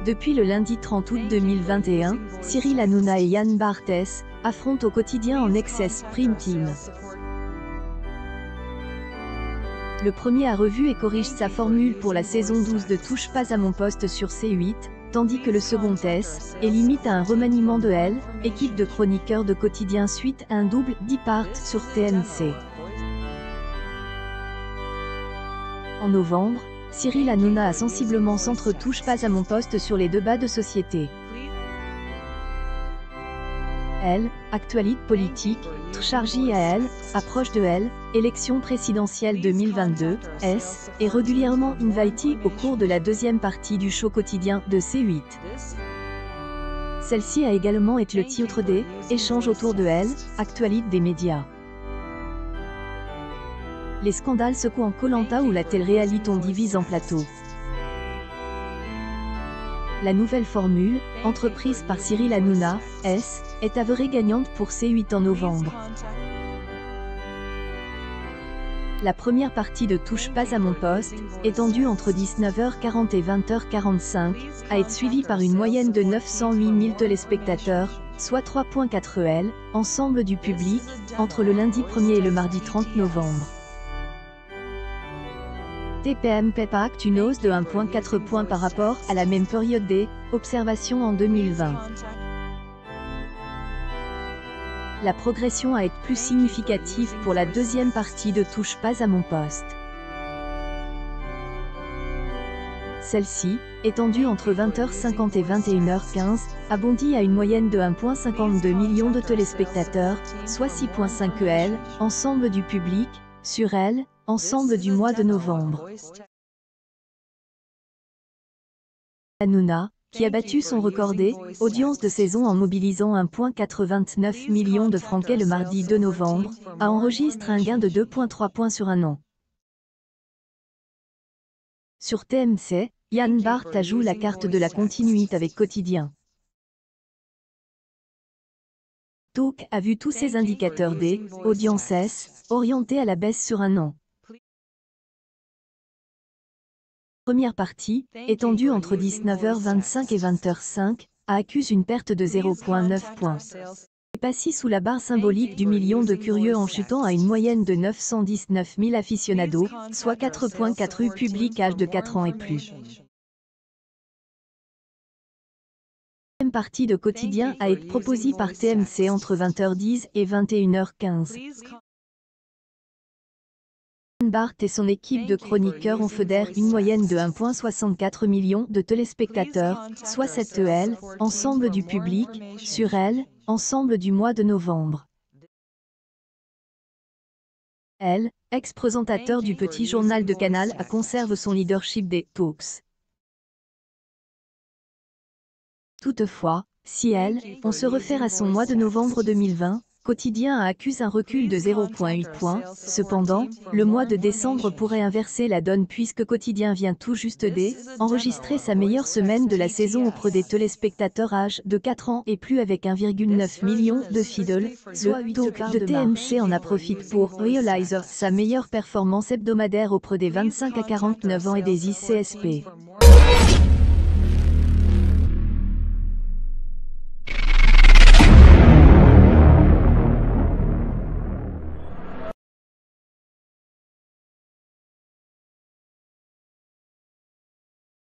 Depuis le lundi 30 août 2021, Cyril Hanouna et Yann Barthès affrontent au quotidien en Excess Prime Team. Le premier a revu et corrige sa formule pour la saison 12 de Touche pas à mon poste sur C8, tandis que le second est limite à un remaniement de L, équipe de chroniqueurs de quotidien suite à un double depart sur TMC. En novembre, Cyril Hanouna a sensiblement centre-touche pas à mon poste sur les débats de société. L, actualité politique, chargé à L, approche de L, élection présidentielle 2022, S, est régulièrement invité au cours de la deuxième partie du show quotidien de C8. Celle-ci a également été le titre des échanges autour de L, actualité des médias. Les scandales secouent en Koh-Lanta ou la télé-réalité on divise en plateaux. La nouvelle formule, entreprise par Cyril Hanouna, S, est avérée gagnante pour C8 en novembre. La première partie de Touche pas à mon poste, étendue entre 19h40 et 20h45, a été suivie par une moyenne de 908 000 téléspectateurs, soit 3,4 L, ensemble du public, entre le lundi 1er et le mardi 30 novembre. TPM Pepact une hausse de 1,4 points par rapport à la même période des observations en 2020. La progression a été plus significative pour la deuxième partie de Touche pas à mon poste. Celle-ci, étendue entre 20h50 et 21h15, a bondi à une moyenne de 1,52 million de téléspectateurs, soit 6,5 L, ensemble du public, sur L, ensemble du mois de novembre. Hanouna, qui a battu son record des audiences de saison en mobilisant 1,89 million de francs le mardi 2 novembre, a enregistré un gain de 2,3 points sur un an. Sur TMC, Yann Barthès joue la carte de la continuité avec Quotidien. Talk a vu tous ses indicateurs des audiences orientés à la baisse sur un an. Première partie, étendue entre 19h25 et 20h05, accuse une perte de 0,9 points. Et passé sous la barre symbolique du million de curieux en chutant à une moyenne de 919 000 aficionados, soit 4,4 U public âge de 4 ans et plus. La deuxième partie de Quotidien a été proposée par TMC entre 20h10 et 21h15. Yann Barthès et son équipe de chroniqueurs ont fédéré une moyenne de 1,64 million de téléspectateurs, soit 7 L, ensemble du public, sur L, ensemble du mois de novembre. L, ex-présentateur du petit journal de Canal, conserve son leadership des talks. Toutefois, si L, on se réfère à son mois de novembre 2020, Quotidien accuse un recul de 0,8 points. Cependant, le mois de décembre pourrait inverser la donne puisque Quotidien vient tout juste d'enregistrer sa meilleure semaine de la saison auprès des téléspectateurs âge de 4 ans et plus avec 1,9 million de fidèles. Le talk de TMC en a profité pour réaliser sa meilleure performance hebdomadaire auprès des 25 à 49 ans et des ICSP.